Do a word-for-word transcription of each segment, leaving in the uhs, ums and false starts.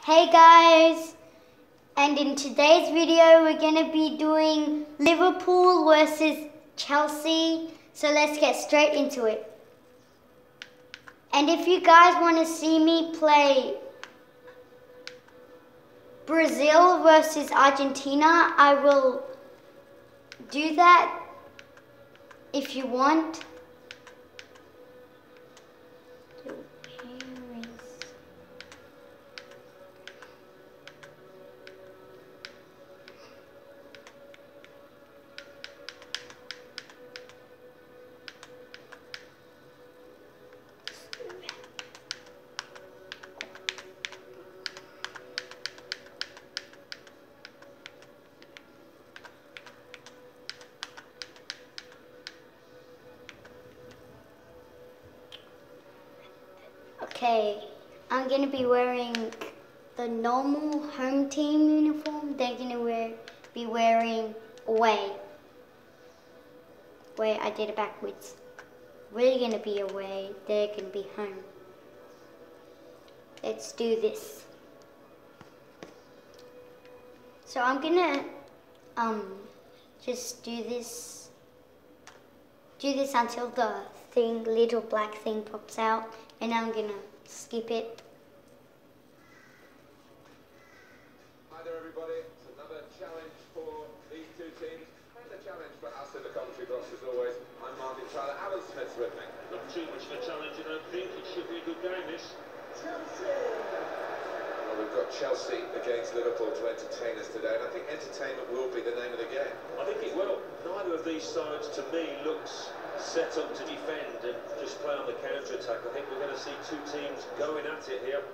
Hey guys, and in today's video we're going to be doing Liverpool versus Chelsea, so let's get straight into it. And if you guys want to see me play Brazil versus Argentina, I will do that if you want. Okay, I'm going to be wearing the normal home team uniform. They're going to wear, be wearing away. Wait, I did it backwards. We're going to be away. They're going to be home. Let's do this. So I'm going to um, just do this. Do this until the thing, little black thing pops out. And I'm going to skip it. Hi there everybody, it's another challenge for these two teams and a challenge for us in the commentary box as always. I'm Martin Tyler, Alan Smith's with me. Not too much of a challenge, I don't think. It should be a good game, this. Chelsea! Well, we've got Chelsea against Liverpool to entertain us today, and I think entertainment will be the name of the game. I think it will. Neither of these sides, to me, looks set up to defend and just play on the counter-attack. I think we're going to see two teams going at it here.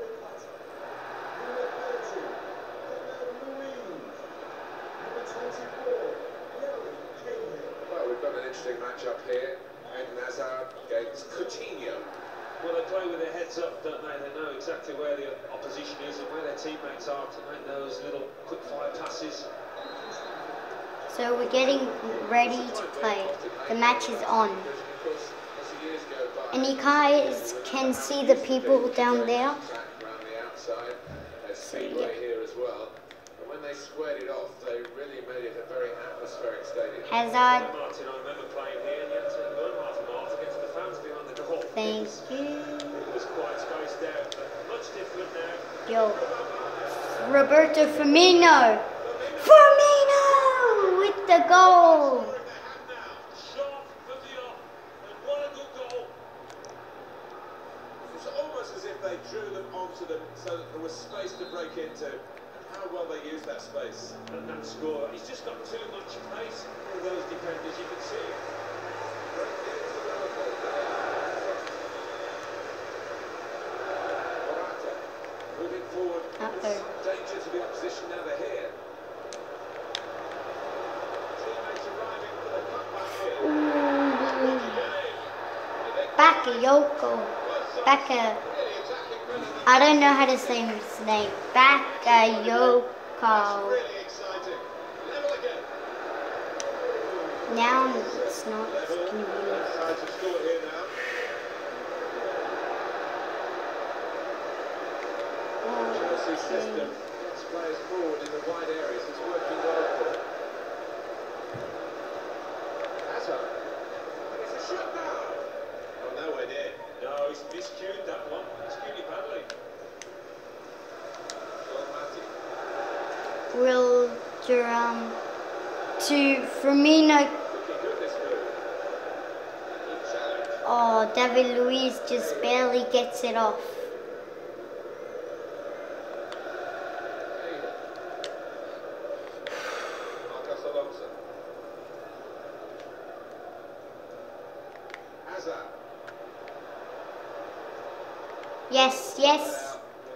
Well, we've got an interesting match-up here. Eden Hazard against Coutinho. Well, they play with their heads up, don't they? They know exactly where the opposition is and where their teammates are to make those little quick-fire passes. So we're getting ready to play. The match is on. And you guys can see the people down there. So, yeah. Hazard. Thank you. Yo. Roberto Firmino. Firmino with the goal. It's almost as if they drew them onto them so that there was space to break into. And how well they used that space. And that score, he's just got too much pace for those defenders, you can see. Break into Liverpool. Morata moving forward. Uh-oh. Danger to the opposition now they're here. Bakayoko. Baka. I don't know how to say his name. Bakayoko. Now it's not convenient. Chelsea's system gets players forward in the wide areas. It's working well for them. Hazard. It's a shot now. Oh, nowhere near. No, he's miscued that one. Miscued it badly. Will Durham to Firmino. Oh, David Luiz just barely gets it off. Yes, yes.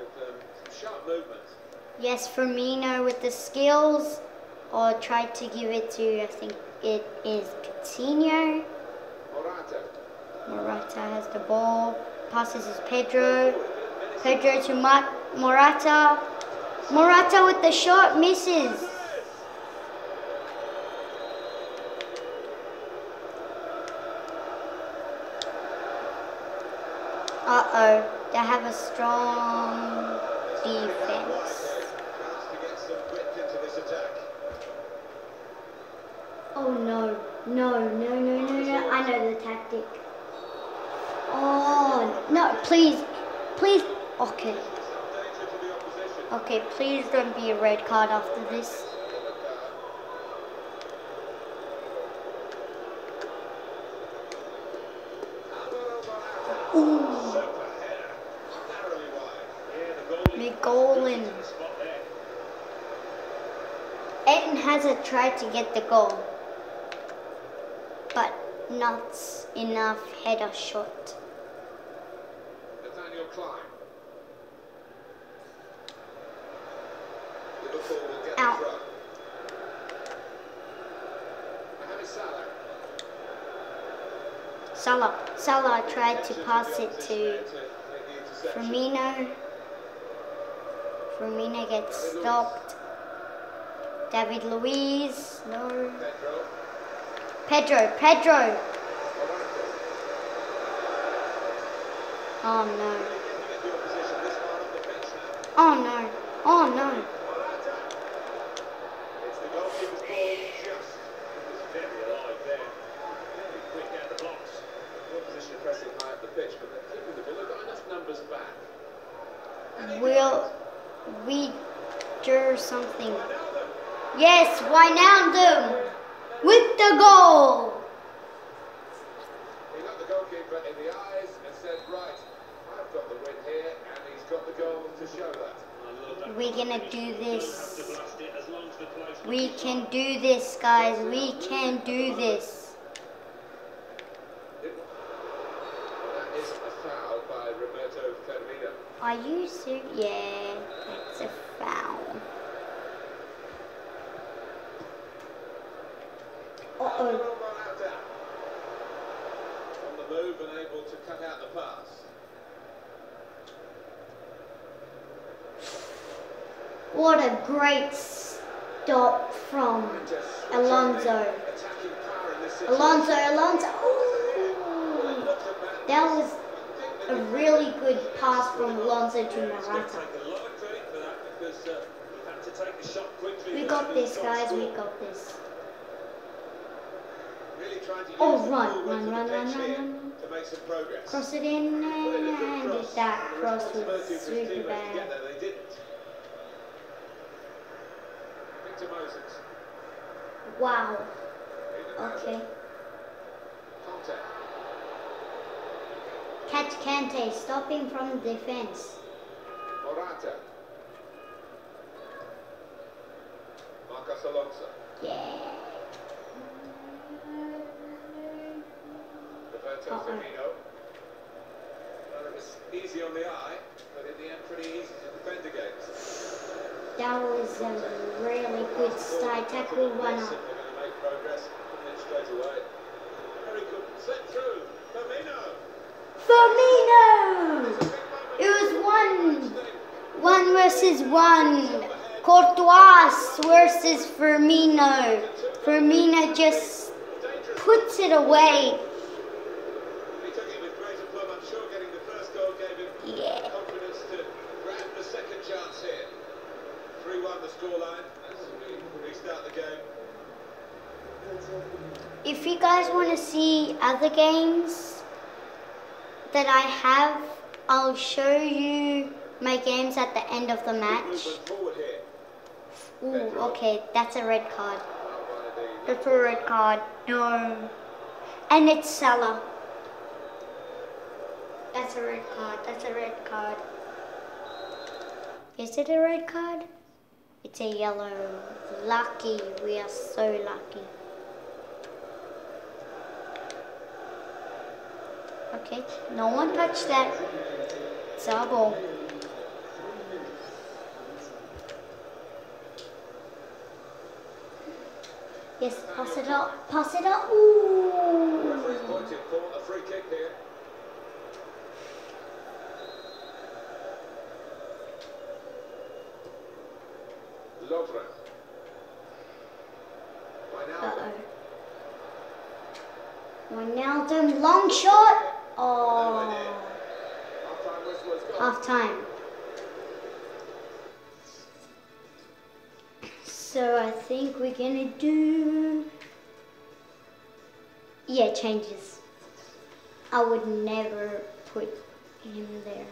Yes, Firmino with the skills. Or tried to give it to, I think it is Coutinho. Morata. Morata has the ball. Passes is Pedro. Pedro to Ma Morata. Morata with the shot, misses. Uh-oh. They have a strong defense. No, no, no, no, no. I know the tactic. Oh, no, please. Please. Okay. Okay, please don't be a red card after this. Ooh. Big goal in. Eden Hazard tried to get the goal, but not enough header shot. Nathaniel Klein. Liverpool will get Out. the throw. Mohamed Salah. Salah. Salah tried to pass it to Firmino. Firmino gets stopped. David Luiz. No. Pedro. Pedro. Pedro. Oh no. Oh no. Oh no. It's the goalkeeper's ball, just. It was very alive there. Very quick out the blocks. The opposition are pressing high up the pitch, but they're keeping the ball. They've got enough numbers back. Will we do something? Yes, Wijnaldum with the goal. He got the goalkeeper in the eyes and said, right, I've got the win here, and he's got the goal to show that. We're gonna do this. We can do this, guys. We can do this. That is a foul by Roberto Firmino. Are you serious? Yeah, it's a foul. Uh-oh. On the move and able to cut out the pass. What a great stop from Alonso. Alonso, Alonso. Ooh. That was a really good pass from Alonso to Morata. We got this, guys. We got this. Oh, run, run, run, run, run, run. To make some progress. Cross it in, and that cross was super bad. They didn't. Victor Moses. Wow. Okay. Conte. Catch Kante, stopping from the defense. Morata. Marcos Alonso. Yeah. Roberto Uh-oh. Firmino. Well, it was easy on the eye, but in the end pretty easy to defend against. That was a really good side tackle one up. They're going to make progress, putting it straight away. Very good. Slip through. Firmino. Firmino! It was one. One versus one. Courtois versus Firmino. Firmino just puts it away. He took it with great aplomb. I'm sure getting the first goal gave him Yeah. confidence to grab the second chance here. three one the scoreline as we restart the game. If you guys want to see other games that I have, I'll show you my games at the end of the match. Movement forward here. Ooh, okay, that's a red card. Well, by the That's a red card. No. And it's Salah. That's a red card. That's a red card. Is it a red card? It's a yellow. Lucky. We are so lucky. Okay. No one touched that. It's our ball. Yes, pass it up. Pass it up. Ooh. referee's pointing for a free kick here. Lovren. Wijnaldum. Uh-oh. Wijnaldum, long shot. Oh. Half-time whistle has gone. Half time. So I think we're gonna do Yeah, changes. I would never put him there.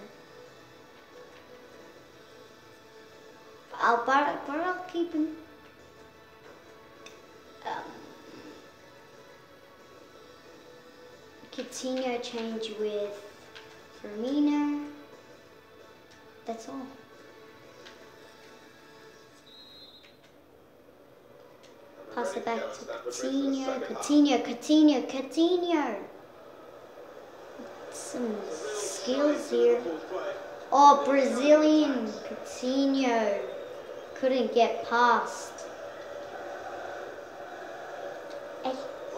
I'll, but, but I'll keep him. Um, Coutinho change with Firmino. That's all. Pass it back to Coutinho, Coutinho, Coutinho, Coutinho. Some skills here. Oh, Brazilian Coutinho. Couldn't get past. Hey.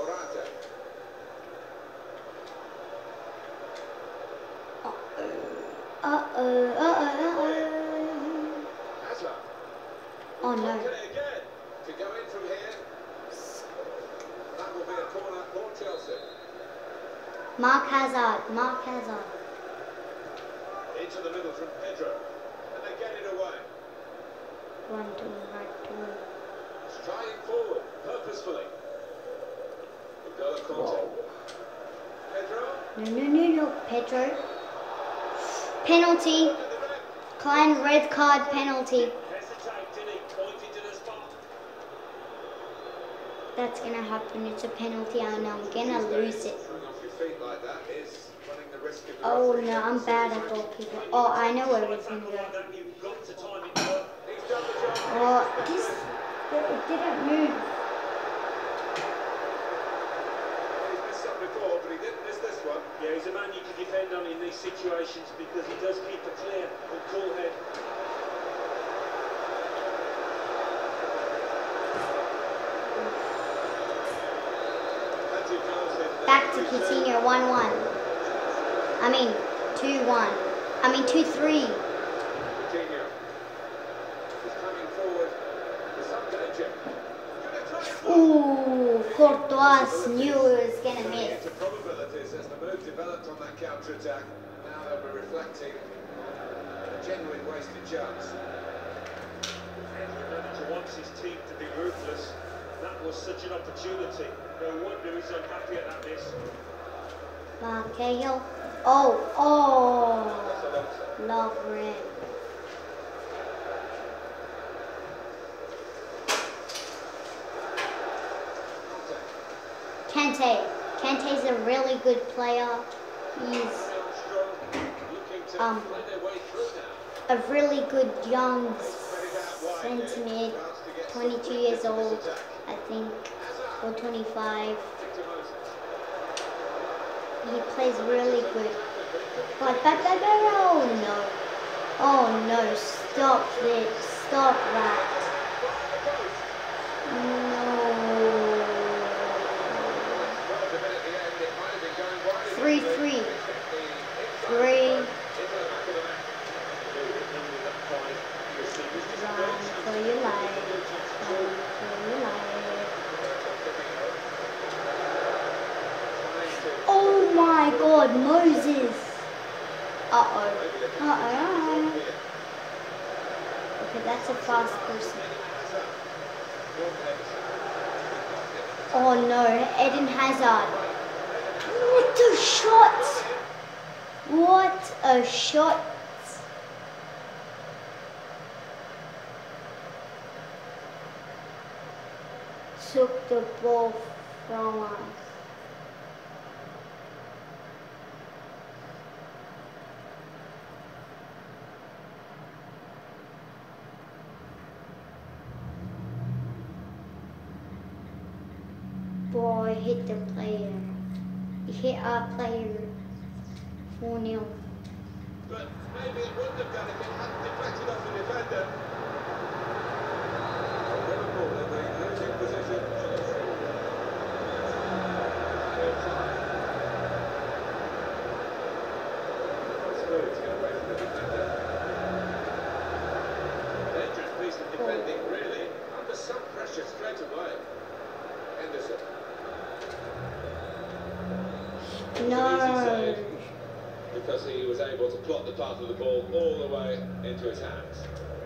Uh-oh, uh-oh, uh-oh, uh-oh. Oh, no. To go in from here, that will be a corner for Chelsea. Mark Hazard, Mark Hazard. Into the middle from Pedro, and they get it away. Run to him, right to him. Striding forward, purposefully. N'Golo Kanté. Pedro. No, no, no, no, Pedro. Penalty. Klein red card penalty. That's gonna happen. It's a penalty, and I'm gonna lose it. Oh no, I'm bad at goalkeeper. Oh, I know where it's gonna go. Oh, this, it didn't move. He's missed some before, but he didn't miss this one. Yeah, he's a man you can depend on in these situations because he does keep a clear and cool head. Back to Coutinho, one one. I mean, two one. I mean, two three. Coutinho is coming forward with some danger. Ooh, Courtois knew it was gonna miss. The probabilities as the move developed on that counter-attack. Now they'll be reflecting a genuine wasted chance. And the manager wants his team to be ruthless. That was such an opportunity. No wonder he's unhappy at that miss. Marquinhos. Oh, oh. Love red. Kante. Kante's a really good player. He's um a really good young centre mid, twenty-two years old, I think, or twenty-five. He plays really good. But back, back, back, oh no. Oh no, stop this. Stop that. No. Three, three. Three. Run for your life. Run for your life. Oh my God, Moses. Uh-oh. Uh-oh. Okay, that's a fast person. Oh no, Eden Hazard. What a shot! What a shot! Took the ball from us. Boy, hit the player. He hit our player four nil. But maybe it wouldn't have done if it hadn't deflected off the defender. Liverpool in the losing position. Smooth to get away from the defender. Dangerous piece of defending, really. Under some pressure straight away. Henderson. No. Because he was able to plot the path of the ball all the way into his hands.